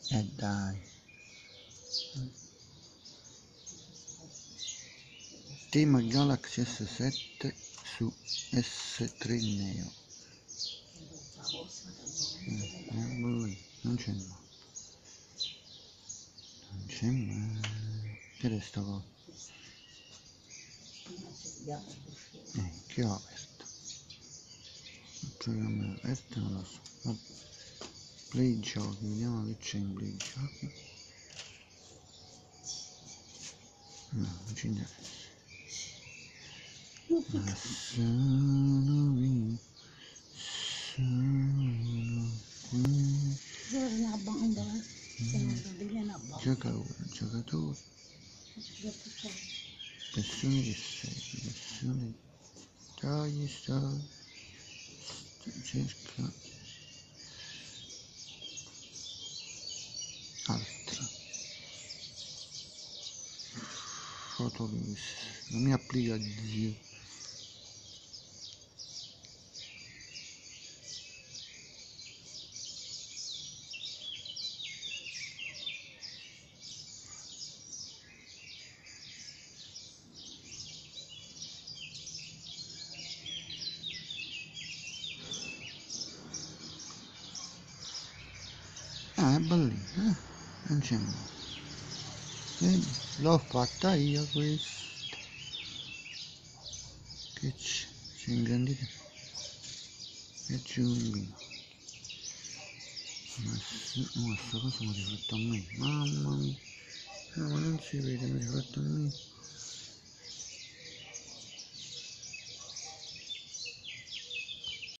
Dai. Team Galaxy S7 su S3 Neo. Non c'è mai. Non c'è mai. Che resta qua? Che ho aperto? Il programma è aperto, non lo so. Play giochi, vediamo che c'è in play giochi. No, non ci interessa. Ma sono qui. Gioca ora, giocatore. Persone che sei, persone. Tagli, cerca. Altra. Fotolist. Non mi applica Dio. È bellino, non c'è mai. Vedi, l'ho fatta io questa. Che c'è? Si è ingrandita? E c'è un vino. Ma sta cosa mi ha rifatto a me. Mamma mia. No, ma non si vede, mi ha rifatto a me.